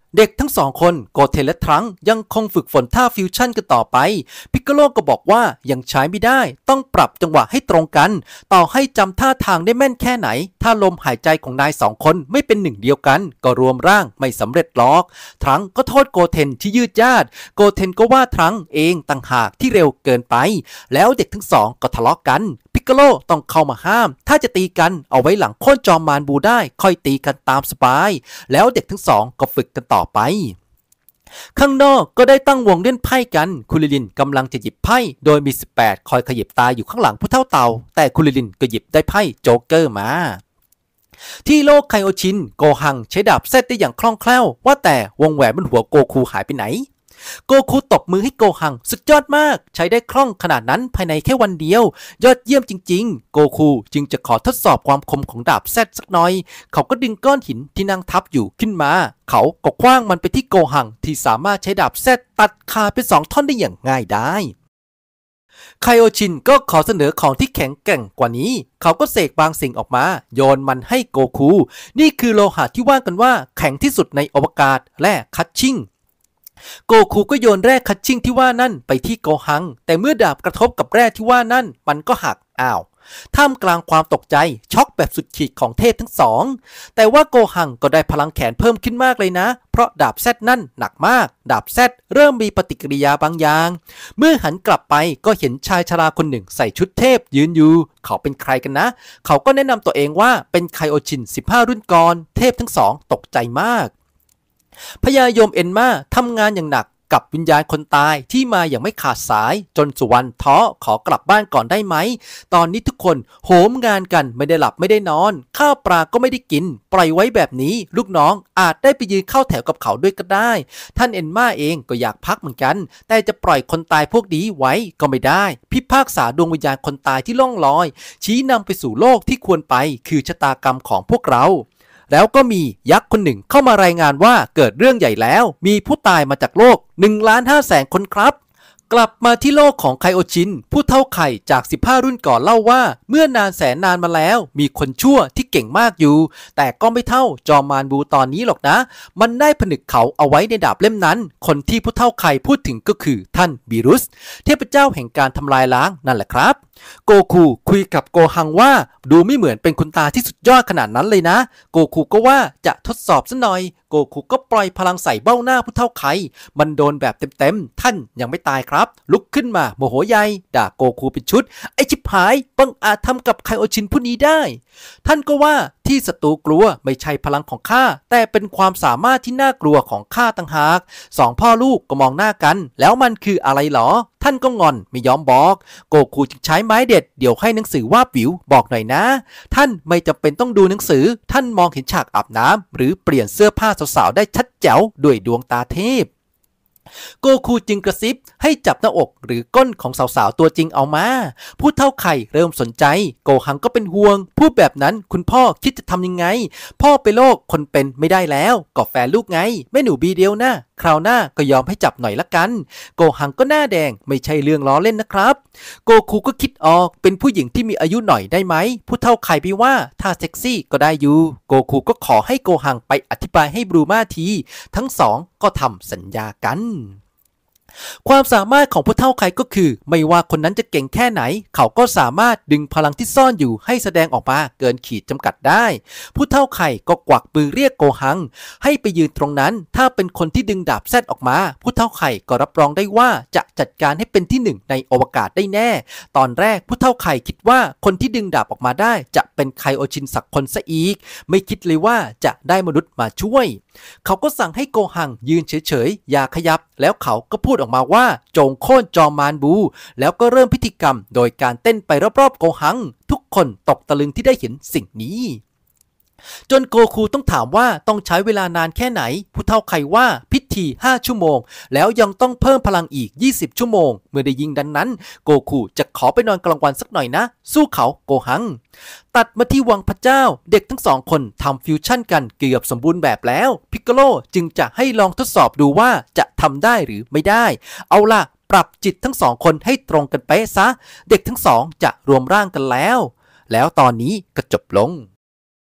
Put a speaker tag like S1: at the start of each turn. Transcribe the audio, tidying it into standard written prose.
S1: เด็กทั้งสองคนโกเทและทรังยังคงฝึกฝนท่าฟิวชั่นกันต่อไปพิกโกโลก็บอกว่ายังใช้ไม่ได้ต้องปรับจังหวะให้ตรงกันต่อให้จำท่าทางได้แม่นแค่ไหนถ้าลมหายใจของนายสองคนไม่เป็นหนึ่งเดียวกันก็รวมร่างไม่สำเร็จหรอกทรังก็โทษโกเทนที่ยืดยาดโกเทนก็ว่าทรังเองต่างหากที่เร็วเกินไปแล้วเด็กทั้งสองก็ทะเลาะกันพิกโกโลต้องเข้ามาห้ามถ้าจะตีกันเอาไว้หลังโค่นจอมมารบูได้ค่อยตีกันตามสบายแล้วเด็กทั้งสองก็ฝึกกันต่อไปข้างนอกก็ได้ตั้งวงเล่นไพ่กันคุณลิลินกำลังจะหยิบไพ่โดยมี18คอยขยิบตาอยู่ข้างหลังผู้เฒ่าเต่าแต่คุณลิลินก็หยิบได้ไพ่โจ๊กเกอร์มาที่โลกไคโอชินโกหังใช้ดาบเซตได้อย่างคล่องแคล่วว่าแต่วงแหวนบนหัวโกคูหายไปไหนโกคูตบมือให้โกหังสุดยอดมากใช้ได้คล่องขนาดนั้นภายในแค่วันเดียวยอดเยี่ยมจริงๆโกคูจึงจะขอทดสอบความคมของดาบแซดสักหน่อยเขาก็ดึงก้อนหินที่นั่งทับอยู่ขึ้นมาเขาก็คว้างมันไปที่โกหังที่สามารถใช้ดาบแซดตัดขาดเป็น2 ท่อนได้อย่างง่ายได้ไคโอชินก็ขอเสนอของที่แข็งแกร่งกว่านี้เขาก็เสกบางสิ่งออกมาโยนมันให้โกคูนี่คือโลหะที่ว่ากันว่าแข็งที่สุดในอวกาศแร่คัตชิ่งโกคูก็โยนแร่คัตชิ่งที่ว่านั่นไปที่โกหังแต่เมื่อดาบกระทบกับแร่ที่ว่านั่นมันก็หักท่ามกลางความตกใจช็อกแบบสุดขีดของเทพทั้งสองแต่ว่าโกหังก็ได้พลังแขนเพิ่มขึ้นมากเลยนะเพราะดาบแซดนั่นหนักมากดาบแซดเริ่มมีปฏิกิริยาบางอย่างเมื่อหันกลับไปก็เห็นชายชราคนหนึ่งใส่ชุดเทพยืนอยู่เขาเป็นใครกันนะเขาก็แนะนำตัวเองว่าเป็นไคโอชิน15รุ่นก่อนเทพทั้งสองตกใจมากพญายมเอ็นมาทำงานอย่างหนักกับวิญญาณคนตายที่มาอย่างไม่ขาดสายจนสุวรรณท้อขอกลับบ้านก่อนได้ไหมตอนนี้ทุกคนโหมงานกันไม่ได้หลับไม่ได้นอนข้าวปลาก็ไม่ได้กินปล่อยไว้แบบนี้ลูกน้องอาจได้ไปยืนเข้าแถวกับเขาด้วยก็ได้ท่านเอ็นมาเองก็อยากพักเหมือนกันแต่จะปล่อยคนตายพวกนี้ไว้ก็ไม่ได้พิพากษาดวงวิญญาณคนตายที่ล่องลอยชี้นำไปสู่โลกที่ควรไปคือชะตากรรมของพวกเราแล้วก็มียักษ์คนหนึ่งเข้ามารายงานว่าเกิดเรื่องใหญ่แล้วมีผู้ตายมาจากโลก 1,500,000 คนครับกลับมาที่โลกของไคโอชินผู้เฒ่าไข่จาก15รุ่นก่อนเล่าว่าเมื่อนานแสนนานมาแล้วมีคนชั่วที่เก่งมากอยู่แต่ก็ไม่เท่าจอมมารบูตอนนี้หรอกนะมันได้ผนึกเขาเอาไว้ในดาบเล่มนั้นคนที่ผู้เฒ่าไข่พูดถึงก็คือท่านบีรุสเทพเจ้าแห่งการทำลายล้างนั่นแหละครับโกคูคุยกับโกหังว่าดูไม่เหมือนเป็นคุณตาที่สุดยอดขนาดนั้นเลยนะโกคูก็ว่าจะทดสอบซะหน่อยโกคูก็ปล่อยพลังใส่เบ้าหน้าผู้เฒ่าไข่มันโดนแบบเต็มๆท่านยังไม่ตายครับลุกขึ้นมาโมโหใหญ่ด่าโกคูเป็นชุดไอชิบหายบังอาจทำกับไคโอชินผู้นี้ได้ท่านก็ว่าที่ศัตรูกลัวไม่ใช่พลังของข้าแต่เป็นความสามารถที่น่ากลัวของข้าต่างหาก2 พ่อลูกก็มองหน้ากันแล้วมันคืออะไรหรอท่านก็งอนไม่ยอมบอกโกคูจึงใช้ไม้เด็ดเดี๋ยวให้หนังสือวาบวิวบอกหน่อยนะท่านไม่จำเป็นต้องดูหนังสือท่านมองเห็นฉากอาบน้ำหรือเปลี่ยนเสื้อผ้าสาวๆได้ชัดแจ๋วด้วยดวงตาเทพโกคูจึงกระซิบให้จับหน้าอกหรือก้นของสาวๆตัวจริงเอามาผู้เฒ่าไข่เริ่มสนใจโกหังก็เป็นห่วงพูดแบบนั้นคุณพ่อคิดจะทำยังไงพ่อไปโลกคนเป็นไม่ได้แล้วก็แฟนลูกไงแม่หนูบีเดียวนะคราวหน้าก็ยอมให้จับหน่อยละกันโกหังก็หน้าแดงไม่ใช่เรื่องล้อเล่นนะครับโกคูก็คิดออกเป็นผู้หญิงที่มีอายุหน่อยได้ไหมผู้เฒ่าไข่ไปว่าถ้าเซ็กซี่ก็ได้อยู่โกคูก็ขอให้โกหังไปอธิบายให้บรูมาทีทั้งสองก็ทำสัญญากันความสามารถของผู้เฒ่าไข่ก็คือไม่ว่าคนนั้นจะเก่งแค่ไหนเขาก็สามารถดึงพลังที่ซ่อนอยู่ให้แสดงออกมาเกินขีดจำกัดได้ผู้เฒ่าไข่ก็กวักมือเรียกโกหังให้ไปยืนตรงนั้นถ้าเป็นคนที่ดึงดาบแซดออกมาผู้เฒ่าไข่ก็รับรองได้ว่าจะจัดการให้เป็นที่1ในอวกาศได้แน่ตอนแรกผู้เฒ่าไข่คิดว่าคนที่ดึงดาบออกมาได้จะเป็นไคโอชินสักคนซะอีกไม่คิดเลยว่าจะได้มนุษย์มาช่วยเขาก็สั่งให้โกหังยืนเฉยๆอย่าขยับแล้วเขาก็พูดออกมาว่าจงโค่นจอมมารบูแล้วก็เริ่มพิธีกรรมโดยการเต้นไปรอบๆโกหังทุกคนตกตะลึงที่ได้เห็นสิ่งนี้จนโกคูต้องถามว่าต้องใช้เวลานานแค่ไหนผู้เฒ่าไข่ว่าพิธี5 ชั่วโมงแล้วยังต้องเพิ่มพลังอีก20 ชั่วโมงเมื่อได้ยิงดังนั้นโกคูจะขอไปนอนกลางวันสักหน่อยนะสู้เขาโกหังตัดมาที่วังพระเจ้าเด็กทั้ง2 คนทำฟิวชั่นกันเกือบสมบูรณ์แบบแล้วพิกโกโลจึงจะให้ลองทดสอบดูว่าจะทำได้หรือไม่ได้เอาล่ะปรับจิตทั้ง2 คนให้ตรงกันเป๊ะซะเด็กทั้ง2จะรวมร่างกันแล้วตอนนี้ก็จบลง